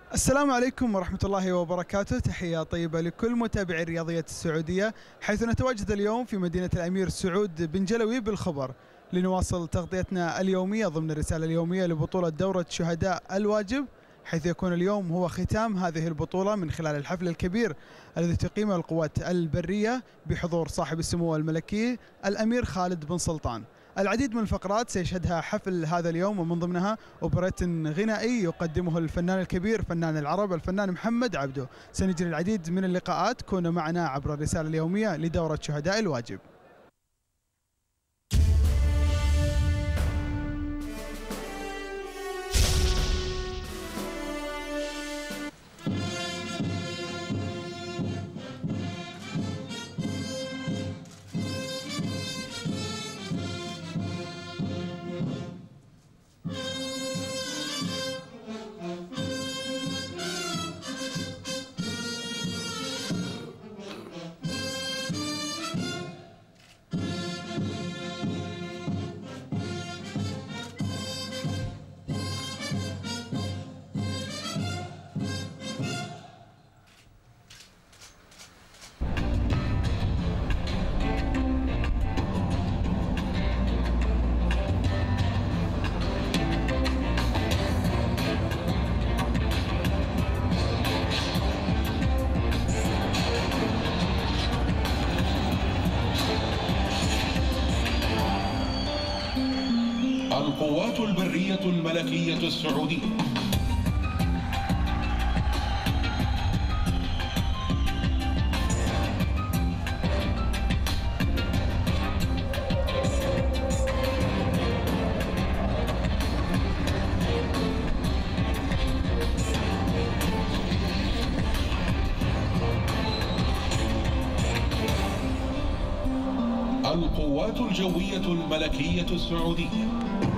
السلام عليكم ورحمة الله وبركاته. تحية طيبة لكل متابعي الرياضيات السعودية، حيث نتواجد اليوم في مدينة الأمير سعود بن جلوي بالخبر لنواصل تغطيتنا اليومية ضمن الرسالة اليومية لبطولة دورة شهداء الواجب، حيث يكون اليوم هو ختام هذه البطولة من خلال الحفل الكبير الذي تقيمه القوات البرية بحضور صاحب السمو الملكي الأمير خالد بن سلطان. العديد من الفقرات سيشهدها حفل هذا اليوم، ومن ضمنها أوبريت غنائي يقدمه الفنان الكبير فنان العرب الفنان محمد عبده. سنجري العديد من اللقاءات، كونوا معنا عبر الرسالة اليومية لدورة شهداء الواجب. القوات البرية الملكية السعودية. القوات الجوية الملكية السعودية.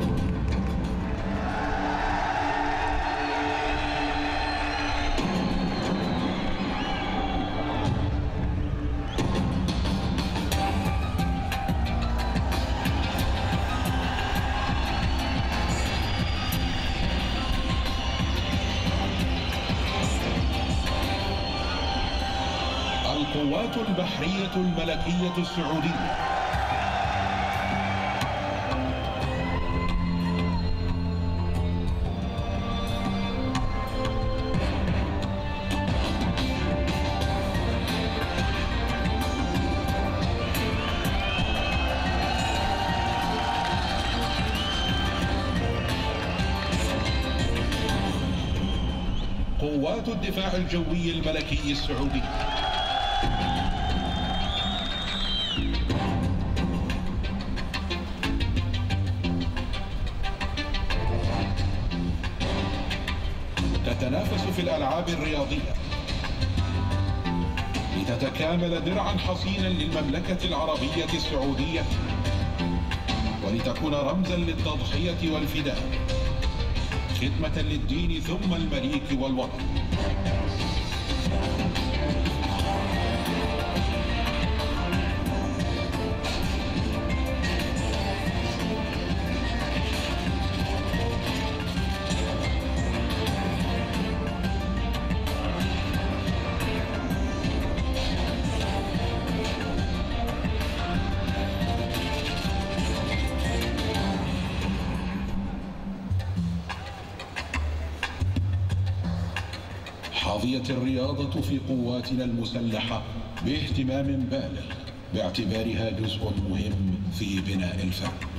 القوات البحرية الملكية السعودية. قوات الدفاع الجوي الملكي السعودي. تتنافس في الألعاب الرياضية لتتكامل درعا حصينا للمملكة العربية السعودية، ولتكون رمزا للتضحية والفداء، خدمة للدين ثم المليك والوطن. حظيت الرياضة في قواتنا المسلحة باهتمام بالغ باعتبارها جزء مهم في بناء الفرد.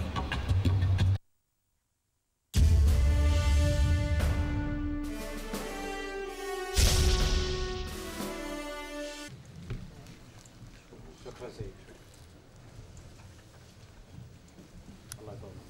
شكرا سيد. الله يطول.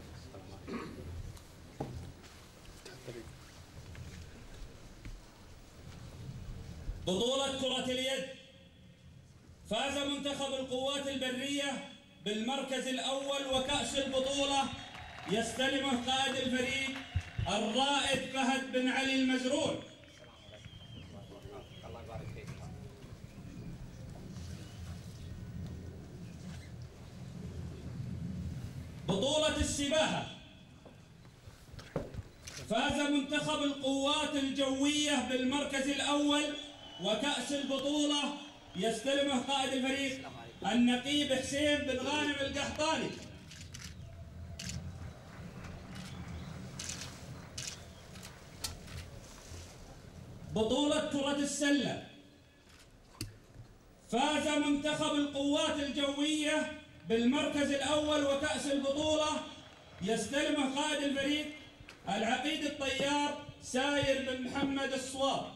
بطولة كرة اليد، فاز منتخب القوات البرية بالمركز الأول، وكأس البطولة يستلمه قائد الفريق الرائد فهد بن علي المزرور. الله يبارك فيك. بطولة السباحة، فاز منتخب القوات الجوية بالمركز الأول وكأس البطولة يستلمه قائد الفريق النقيب حسين بن غانم القحطاني. بطولة كرة السلة، فاز منتخب القوات الجوية بالمركز الأول وكأس البطولة يستلمه قائد الفريق العقيد الطيار ساير بن محمد الصواب.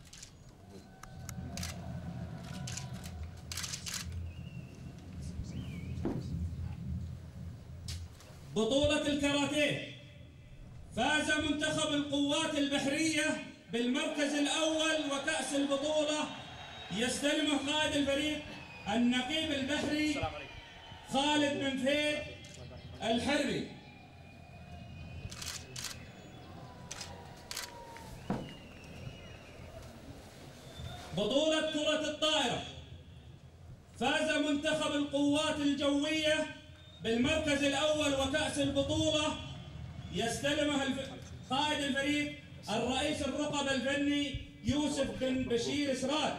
بطولة الكاراتيه، فاز منتخب القوات البحرية بالمركز الأول وكأس البطولة يستلمه قائد الفريق النقيب البحري خالد بن فهد الحري. بطولة كرة الطائرة، فاز منتخب القوات الجوية بالمركز الأول وكأس البطولة يستلمه قائد الفريق الرئيس الرقبة الفني يوسف بن بشير سراد.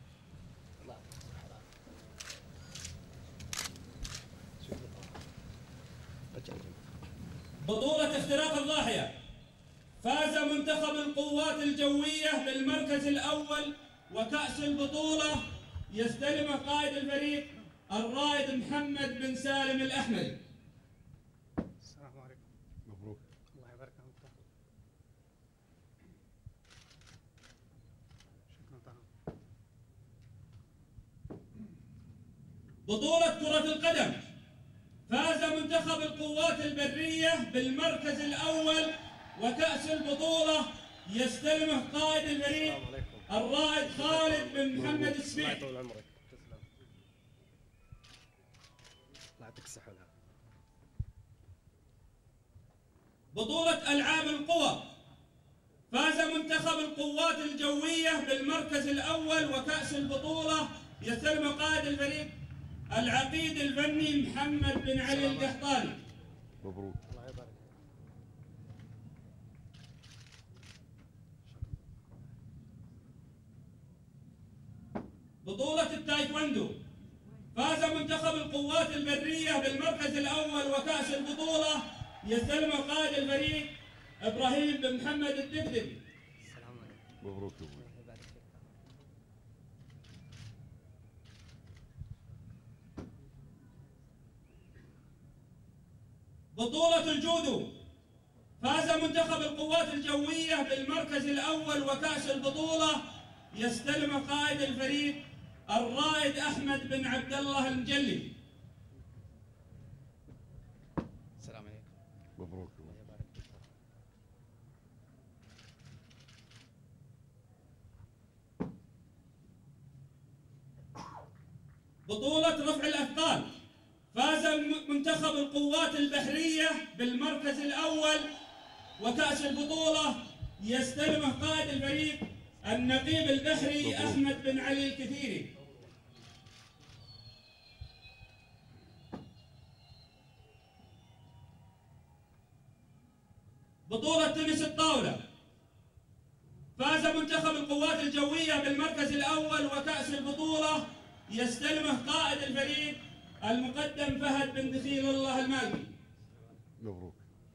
بطولة اختراق الضاحية، فاز منتخب القوات الجوية بالمركز الأول وكأس البطولة يستلمه قائد الفريق الرائد محمد بن سالم الأحمدي. السلام عليكم. مبروك. الله يبارك فيك. شكرا طبعا. بطولة كرة القدم، فاز منتخب القوات البرية بالمركز الأول وكأس البطولة يستلمه قائد الفريق الرائد خالد بن محمد السبيع. الله يطول عمرك. تسلم. الله يعطيك الصحة والعافية. بطولة ألعاب القوى، فاز منتخب القوات الجوية بالمركز الأول وكأس البطولة يستلمه قائد الفريق العقيد الفني محمد بن علي القحطاني. مبروك. الله يبارك. بطولة التايكوندو، فاز منتخب القوات البرية بالمركز الأول وكأس البطولة يستلمه قائد الفريق إبراهيم بن محمد الدقدقي. السلام عليكم. مبروك يا ابوي. الله يبارك فيك. بطولة الجودو، فاز منتخب القوات الجوية بالمركز الأول وكأس البطولة يستلمه قائد الفريق الرائد أحمد بن عبد الله المجلي. السلام عليكم. مبروك يا الله ابوي. يبارك فيك. بطولة رفع الأثقال، فاز منتخب القوات البحرية بالمركز الأول وكأس البطولة يستلمه قائد الفريق النقيب البحري أحمد بن علي الكثيري. بطولة تنس الطاولة، فاز منتخب القوات الجوية بالمركز الأول وكأس البطولة يستلمه قائد الفريق المقدم فهد بن دخيل الله المالكي. مبروك.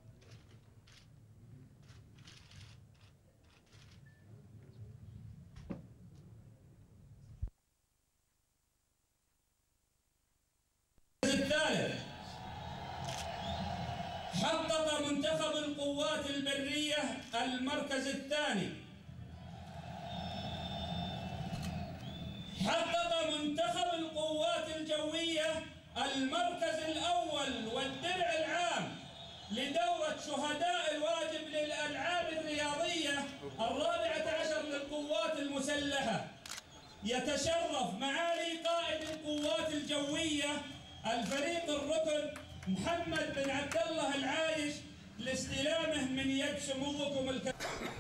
الثالث، حقق منتخب القوات البرية المركز الثاني. حقق منتخب القوات الجوية المركز الأول والدرع العام لدورة شهداء الواجب للألعاب الرياضية 14 للقوات المسلحة. يتشرف معالي قائد القوات الجوية الفريق الركن محمد بن عبد الله العايش لاستلامه من يد سموكم الكريم.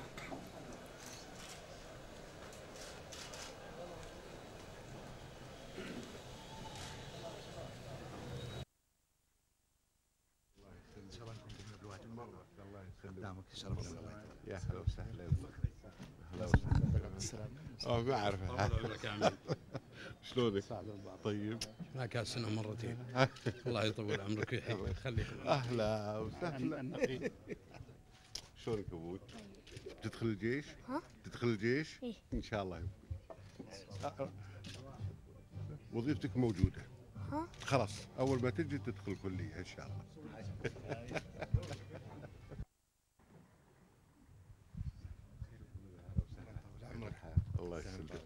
الله يخليك. قدامك شرف. يا هلا وسهلا. هلا وسهلا. ما اعرفها. شلونك؟ طيب. ما كان سنة مرتين. الله يطول عمرك ويخليك. اهلا وسهلا. شلونك ابوي؟ تدخل الجيش؟ ها؟ تدخل الجيش؟ إيه. ان شاء الله. وظيفتك موجودة. ها؟ خلاص اول ما تجي تدخل كلية ان شاء الله. الله يسلمك.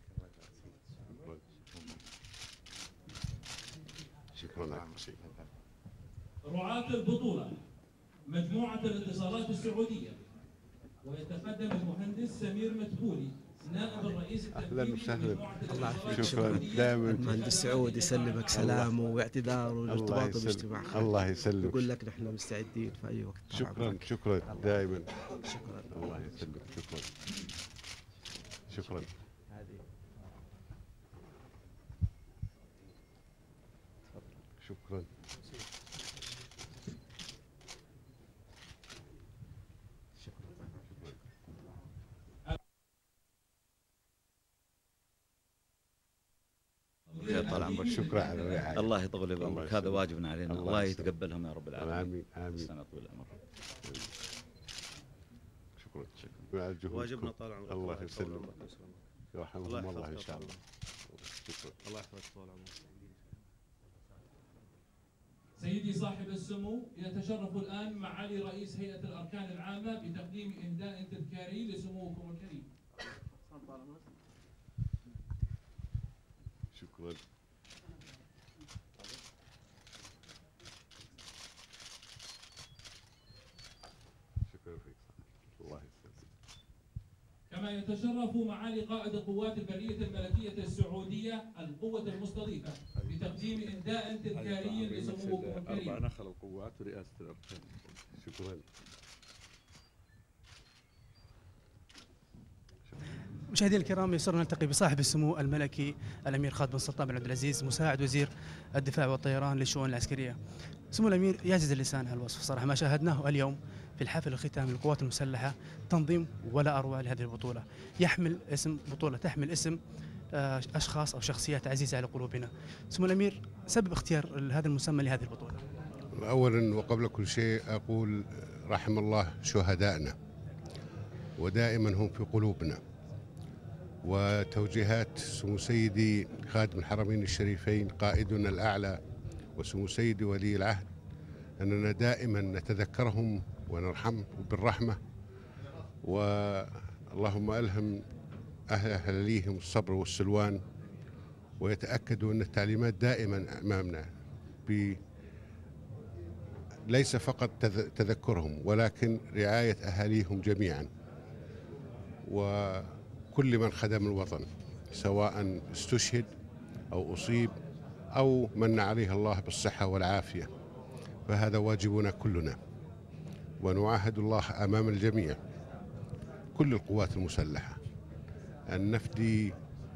شكرا لك. رعاة البطولة مجموعة الاتصالات السعودية، ويتقدم المهندس سمير مدبولي نائب الرئيس اهلا التنفيذي وسهلا. لمجموعة الاتصالات شكرا السعودية. دائما. المهندس سعود يسلمك سلامه واعتذاره وارتباطه باجتماع خالد. الله يسلمك. يقول لك نحن مستعدين في اي وقت. شكرا شكرا دائما. شكرا. الله يسلمك. شكرا شكرا. شكرا. طال عمرك. شكرا على الرعاية. الله يطول بعمرك، هذا واجبنا علينا. الله يتقبلهم يا رب العالمين. امين امين. سنة طويل العمر. شكرا على جهودكم. واجبنا طال عمرك. الله يسلمك. يرحمهم الله ان شاء الله. شكرا. الله يحفظك طال عمرك. سيدي صاحب السمو، يتشرف الآن معالي رئيس هيئة الأركان العامة بتقديم إهداء تذكاري لسموكم الكريم. شكرا. شكرا فيك. الله يسلمك. كما يتشرف معالي قائد القوات البرية الملكية السعودية القوة المستضيفة بتقديم إهداء تذكاري لسموكم الكريم. أربع نخل القوات ورئاسة الأركان. شكرا. مشاهدينا الكرام، يسرنا نلتقي بصاحب السمو الملكي الامير خالد بن سلطان بن عبد العزيز مساعد وزير الدفاع والطيران للشؤون العسكريه. سمو الامير يعجز اللسان هالوصف صراحه، ما شاهدناه اليوم في الحفل الختامي للقوات المسلحه تنظيم ولا اروع لهذه البطوله، يحمل اسم بطوله تحمل اسم اشخاص او شخصيات عزيزه على قلوبنا. سمو الامير، سبب اختيار هذا المسمى لهذه البطوله؟ اولا وقبل كل شيء اقول رحم الله شهدائنا ودائما هم في قلوبنا. وتوجيهات سمو سيدي خادم الحرمين الشريفين قائدنا الأعلى وسمو سيدي ولي العهد أننا دائما نتذكرهم ونرحم بالرحمة، واللهم ألهم أهليهم الصبر والسلوان، ويتأكدوا أن التعليمات دائما أمامنا ليس فقط تذكرهم ولكن رعاية أهاليهم جميعا وكل من خدم الوطن سواء استشهد أو أصيب أو من عليه الله بالصحة والعافية، فهذا واجبنا كلنا، ونعاهد الله أمام الجميع كل القوات المسلحة أن نفدي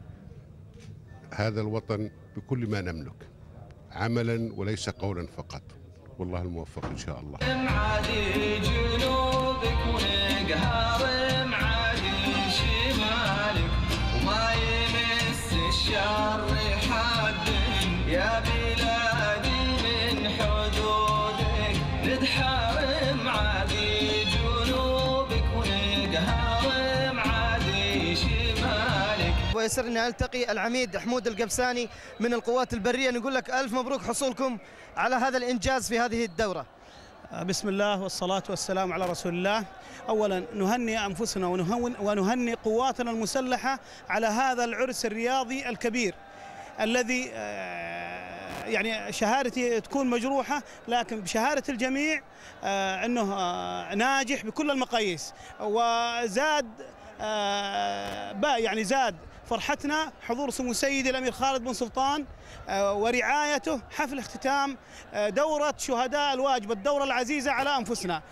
هذا الوطن بكل ما نملك عملا وليس قولا فقط، والله الموفق إن شاء الله. معادي جنوبك ونقهر معادي شمالك وما يمس الشر حد يا بلادي من حدودك ندحر معادي جنوبك ونقهر معادي شمالك. ويسرني ألتقي العميد حمود القبساني من القوات البرية، نقول لك ألف مبروك حصولكم على هذا الإنجاز في هذه الدورة. بسم الله والصلاة والسلام على رسول الله. أولا نهنئ أنفسنا ونهنئ قواتنا المسلحة على هذا العرس الرياضي الكبير الذي يعني شهادتي تكون مجروحة، لكن بشهادة الجميع أنه ناجح بكل المقاييس. وزاد يعني زاد فرحتنا حضور سمو سيدي الأمير خالد بن سلطان ورعايته حفل اختتام دورة شهداء الواجب، الدورة العزيزة على أنفسنا.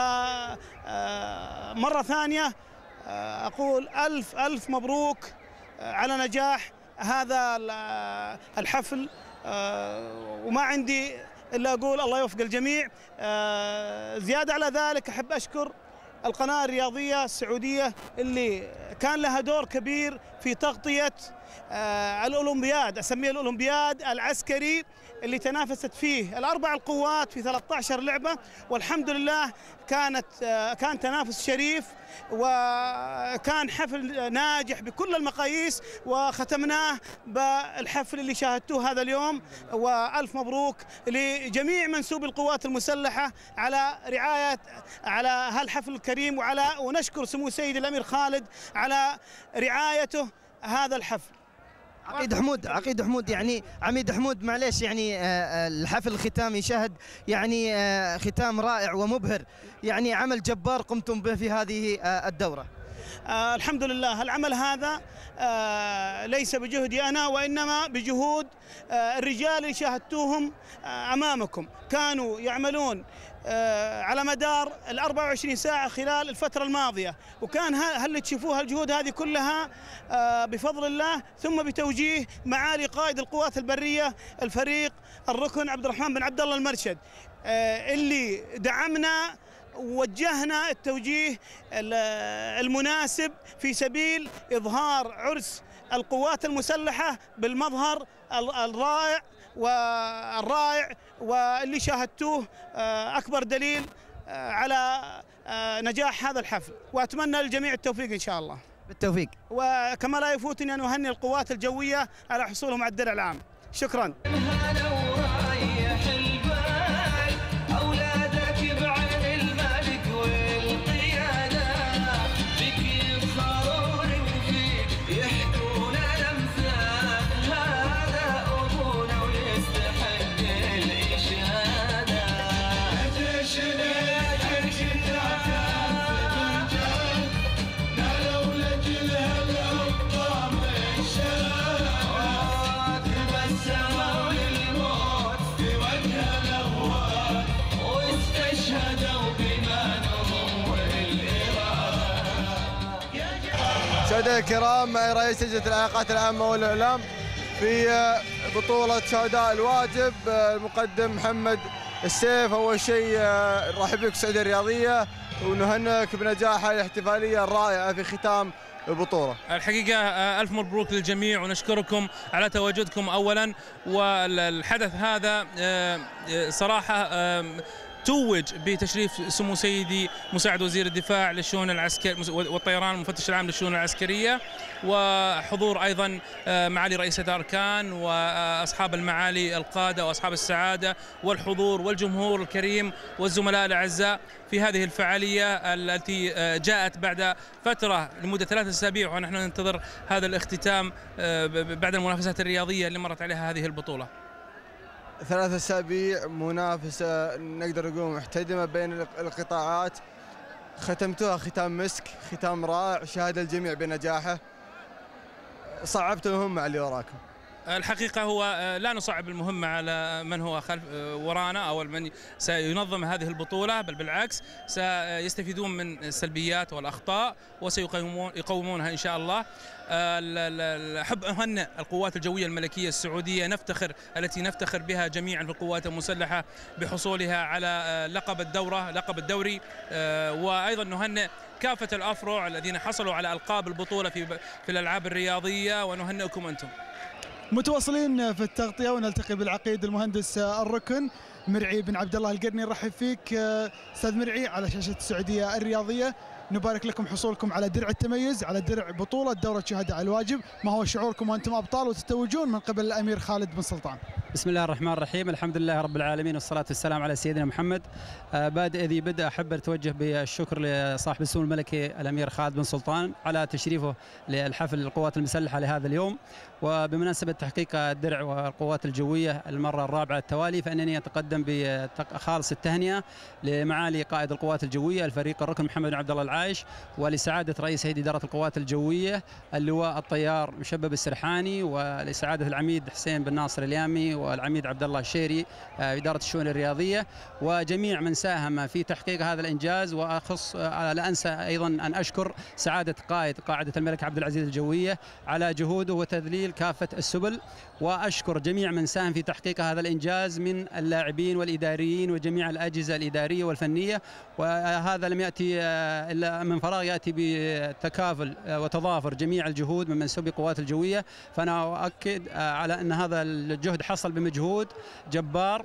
فمرة ثانية أقول ألف ألف مبروك على نجاح هذا الحفل، وما عندي إلا أقول الله يوفق الجميع. زيادة على ذلك أحب أشكر القناة الرياضية السعودية اللي كان لها دور كبير في تغطية الأولمبياد، أسميه الأولمبياد العسكري اللي تنافست فيه الأربع القوات في 13 لعبة، والحمد لله كان تنافس شريف وكان حفل ناجح بكل المقاييس، وختمناه بالحفل اللي شاهدتوه هذا اليوم. وألف مبروك لجميع منسوبي القوات المسلحة على هالحفل الكريم، ونشكر سمو سيدي الأمير خالد على رعايته هذا الحفل. عقيد حمود يعني عميد حمود معليش، يعني الحفل الختامي شهد يعني ختام رائع ومبهر، يعني عمل جبار قمتم به في هذه الدورة. الحمد لله، العمل هذا ليس بجهدي أنا وإنما بجهود الرجال اللي شاهدتوهم أمامكم، كانوا يعملون على مدار 24 ساعة خلال الفترة الماضية، وكان هل تشوفوها الجهود هذه كلها بفضل الله ثم بتوجيه معالي قائد القوات البرية الفريق الركن عبد الرحمن بن عبد الله المرشد، اللي دعمنا ووجهنا التوجيه المناسب في سبيل إظهار عرس القوات المسلحة بالمظهر الرائع واللي شاهدتوه أكبر دليل على نجاح هذا الحفل، وأتمنى للجميع التوفيق إن شاء الله. بالتوفيق. وكما لا يفوتني أن أهني القوات الجوية على حصولهم على الدرع العام. شكرا. سادة الكرام، معي رئيس لجنة العلاقات العامة والإعلام في بطولة شهداء الواجب المقدم محمد السيف. أول شيء نرحب بك السعودية الرياضية ونهنئك بنجاح الاحتفالية الرائعة في ختام البطولة. الحقيقة ألف مبروك للجميع ونشكركم على تواجدكم أولا، والحدث هذا صراحة توج بتشريف سمو سيدي مساعد وزير الدفاع للشؤون العسكرية والطيران المفتش العام للشؤون العسكرية، وحضور أيضا معالي رئيسة الأركان وأصحاب المعالي القادة وأصحاب السعادة والحضور والجمهور الكريم والزملاء الأعزاء في هذه الفعالية التي جاءت بعد فترة لمدة 3 أسابيع، ونحن ننتظر هذا الاختتام بعد المنافسات الرياضية اللي مرت عليها هذه البطولة. 3 أسابيع منافسة نقدر نقول محتدمة بين القطاعات، ختمتوها ختام مسك، ختام رائع شهد الجميع بنجاحه. صعبت المهمة على اللي وراكم. الحقيقة هو لا نصعب المهمة على من هو خلف ورانا أو من سينظم هذه البطولة، بل بالعكس سيستفيدون من السلبيات والأخطاء وسيقومونها إن شاء الله. أحب أهنئ القوات الجوية الملكية السعودية التي نفتخر بها جميعا في القوات المسلحة بحصولها على لقب الدوري، وأيضا نهنئ كافة الأفرع الذين حصلوا على ألقاب البطولة في الألعاب الرياضية، ونهنئكم أنتم. متواصلين في التغطية ونلتقي بالعقيد المهندس الركن مرعي بن عبد الله القرني. نرحب فيك استاذ مرعي على شاشة السعودية الرياضية. نبارك لكم حصولكم على درع التميز، على درع بطولة دورة شهداء الواجب. ما هو شعوركم وانتم ابطال وتتوجون من قبل الامير خالد بن سلطان؟ بسم الله الرحمن الرحيم، الحمد لله رب العالمين والصلاة والسلام على سيدنا محمد. بادئ ذي بدء أحب أتوجه بالشكر لصاحب السمو الملكي الأمير خالد بن سلطان على تشريفه للحفل القوات المسلحة لهذا اليوم، وبمناسبة تحقيق الدرع والقوات الجوية المرة الرابعة التوالي، فإنني أتقدم بخالص التهنئة لمعالي قائد القوات الجوية الفريق الركن محمد بن عبد الله العايش، ولسعادة رئيس هيئة إدارة القوات الجوية اللواء الطيار مشبب السرحاني، ولسعادة العميد حسين بن ناصر اليامي، والعميد عبد الله الشيري إدارة الشؤون الرياضية وجميع من ساهم في تحقيق هذا الإنجاز. وأخص لا أنسى أيضا أن أشكر سعادة قائد قاعدة الملك عبد العزيز الجوية على جهوده وتذليل كافة السبل، وأشكر جميع من ساهم في تحقيق هذا الإنجاز من اللاعبين والإداريين وجميع الأجهزة الإدارية والفنية. وهذا لم يأتي إلا من فراغ، يأتي بتكافل وتضافر جميع الجهود من منسوبي القوات الجوية. فأنا أؤكد على أن هذا الجهد حصل بمجهود جبار،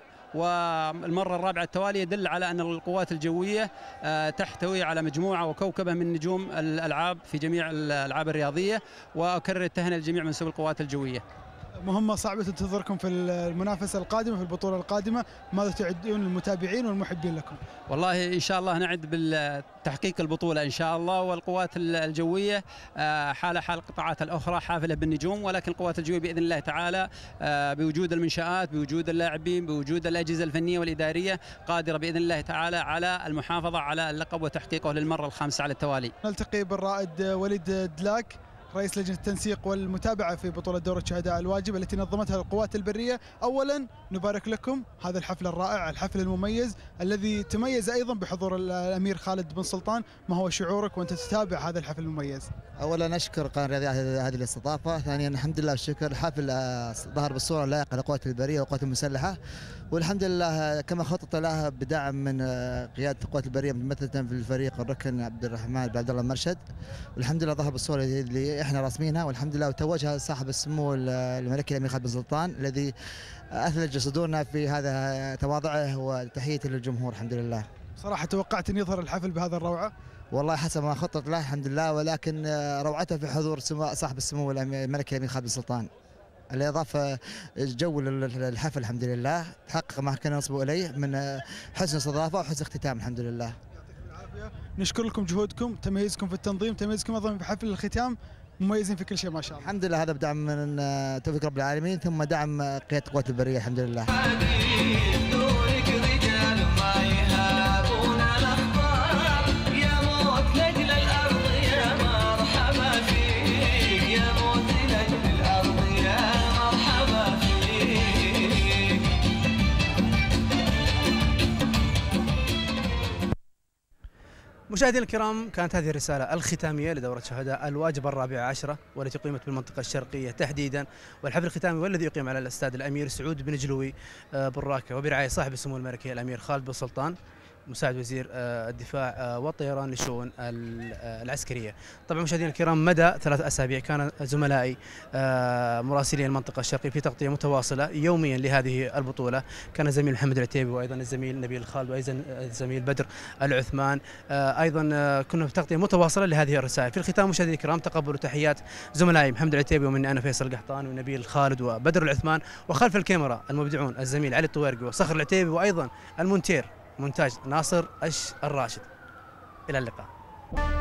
والمرة الرابعة التوالي يدل على أن القوات الجوية تحتوي على مجموعة وكوكبة من نجوم الألعاب في جميع الألعاب الرياضية. وأكرر التهنئة لجميع منسوبي القوات الجوية. مهمة صعبة تنتظركم في المنافسة القادمة، في البطولة القادمة، ماذا تعدون للمتابعين والمحبين لكم؟ والله إن شاء الله نعد بالتحقيق البطولة إن شاء الله، والقوات الجوية حال القطاعات الأخرى حافلة بالنجوم، ولكن القوات الجوية بإذن الله تعالى بوجود المنشآت، بوجود اللاعبين، بوجود الأجهزة الفنية والإدارية قادرة بإذن الله تعالى على المحافظة على اللقب وتحقيقه للمرة الخامسة على التوالي. نلتقي بالرائد وليد دلاك رئيس لجنة التنسيق والمتابعة في بطولة دورة شهداء الواجب التي نظمتها القوات البرية. أولا نبارك لكم هذا الحفل الرائع، الحفل المميز الذي تميز أيضا بحضور الأمير خالد بن سلطان. ما هو شعورك وأنت تتابع هذا الحفل المميز؟ أولا أشكر قناة الرياضية هذه الاستضافة، ثانيا الحمد لله والشكر الحفل ظهر بالصورة اللائقة للقوات البرية والقوات المسلحة، والحمد لله كما خطط له بدعم من قيادة القوات البرية ممثلة في الفريق الركن عبد الرحمن بن عبد الله المرشد، والحمد لله ظهر بالصورة اللي احنا راسمينها، والحمد لله وتوجها صاحب السمو الملكي الأمير خالد بن سلطان الذي أثلج صدورنا في هذا تواضعه وتحيته للجمهور. الحمد لله. صراحة توقعت أن يظهر الحفل بهذا الروعة؟ والله حسب ما خطط له الحمد لله، ولكن روعته في حضور صاحب السمو الملكي الأمير خالد بن سلطان اللي أضاف جو للحفل. الحمد لله تحقق ما كان نصبه إليه من حسن استضافة وحسن اختتام. الحمد لله. نشكر لكم جهودكم، تميزكم في التنظيم، تميزكم أيضا بحفل الختام، مميزين في كل شيء ما شاء الله. الحمد لله هذا بدعم من توفيق رب العالمين، ثم دعم قيادة القوات البرية. الحمد لله. مشاهدينا الكرام، كانت هذه الرسالة الختامية لدورة شهداء الواجب الرابعة عشرة والتي أقيمت بالمنطقة الشرقية تحديدا، والحفل الختامي والذي يقيم على الأستاذ الأمير سعود بن جلوي بالراكة وبرعاية صاحب السمو الملكي الأمير خالد بن سلطان مساعد وزير الدفاع والطيران للشؤون العسكرية. طبعا مشاهدينا الكرام، مدى 3 أسابيع كان زملائي مراسلي المنطقة الشرقية في تغطية متواصلة يوميا لهذه البطولة. كان الزميل محمد العتيبي وأيضا الزميل نبيل خالد وأيضا الزميل بدر العثمان، أيضا كنا في تغطية متواصلة لهذه الرسائل. في الختام مشاهدينا الكرام، تقبلوا تحيات زملائي محمد العتيبي ومني أنا فيصل القحطاني ونبيل خالد وبدر العثمان، وخلف الكاميرا المبدعون الزميل علي الطويرقي وصخر العتيبي، وأيضا المونتير مونتاج ناصر الراشد. إلى اللقاء.